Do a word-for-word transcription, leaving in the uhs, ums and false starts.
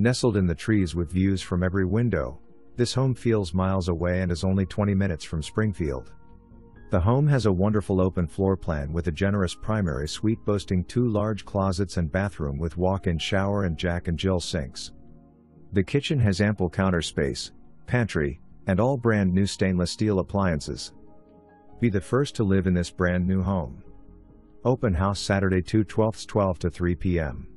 Nestled in the trees with views from every window, this home feels miles away and is only twenty minutes from Springfield. The home has a wonderful open floor plan with a generous primary suite boasting two large closets and bathroom with walk-in shower and Jack and Jill sinks. The kitchen has ample counter space, pantry, and all brand new stainless steel appliances. Be the first to live in this brand new home. Open house Saturday, June twelfth, twelve to three p m